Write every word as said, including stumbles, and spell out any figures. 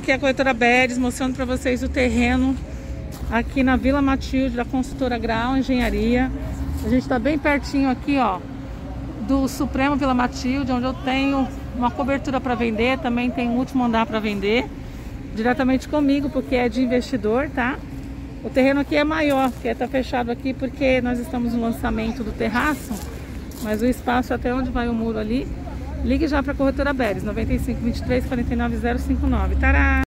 aqui é a corretora Beres, mostrando para vocês o terreno aqui na Vila Matilde, da construtora Grau Engenharia. A gente está bem pertinho aqui, ó, do Supremo Vila Matilde, onde eu tenho uma cobertura para vender. Também tem um último andar para vender, diretamente comigo, porque é de investidor, tá? O terreno aqui é maior, porque está fechado aqui porque nós estamos no lançamento do terraço, mas o espaço até onde vai o muro ali. Ligue já para a corretora Beres, nove cinco, vinte e três, quarenta e nove, zero cinco nove. Tará!